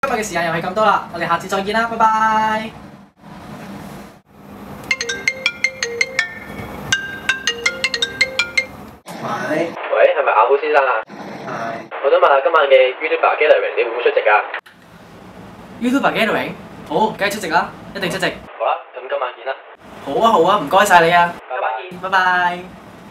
今日嘅時間又係咁多啦，我哋下次再見啦，拜拜。 喂，係咪阿虎先生啊？係。我想問下今晚嘅 YouTuber Gathering 你會唔會出席啊 YouTuber Gathering？ 好，梗係出席啦，一定出席。 好啦，咁今晚見啦。 好啊好啊，唔該晒你啊。 拜拜。 拜拜。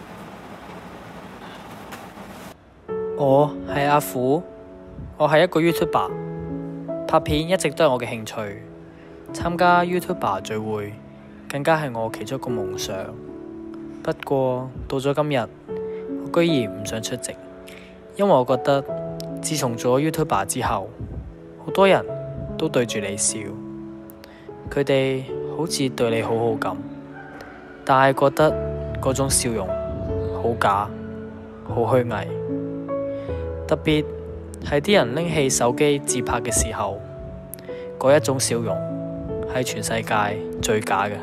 我係阿虎，我係一個 YouTuber， 拍片一直都係我嘅興趣，參加 YouTuber 聚會更加係我其中一個夢想。不過到咗今日，我居然唔想出席，因為我覺得自從做咗 YouTuber 之後，好多人都對住你笑，佢哋好似對你好好咁，但係覺得嗰種笑容好假，好虛偽。特別係啲人拎起手機自拍嘅時候，嗰一種笑容係全世界最假嘅。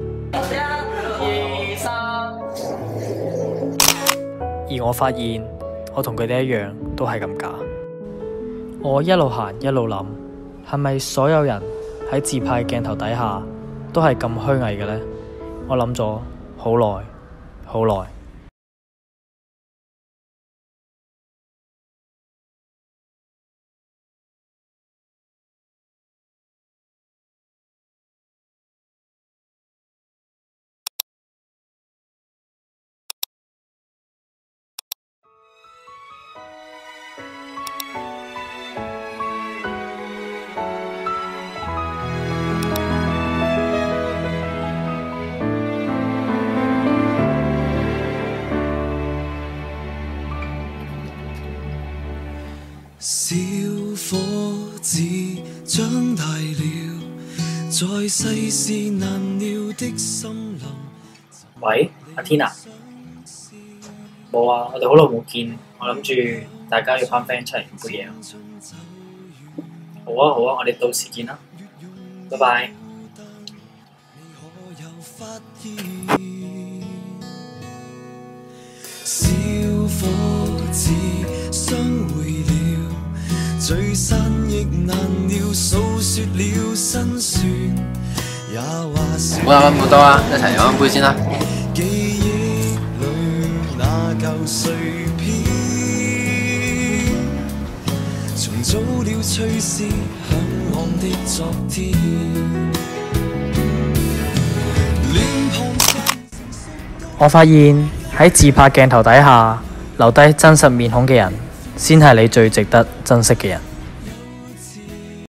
1、2、3。 而我發現我同佢哋一樣都係咁假。我一路行一路諗，係咪所有人喺自拍鏡頭底下都係咁虛偽嘅呢？我諗咗好耐好耐。 小伙子長大了，在世事難料的森林。 喂，阿天啊，冇啊，我哋好耐冇見，我諗住大家要班 friend 出嚟飲杯嘢。好啊好啊，我哋到時見啦，拜拜。 小伙子相會了，聚散亦難料，訴說了辛酸，也話說。 唔好諗咁多啦，一齊飲一杯先啦。 記憶裏那舊碎片，重組了趣事，向往的昨天。 我發現喺自拍鏡頭底下留低真實面孔嘅人，先係你最值得珍惜嘅人。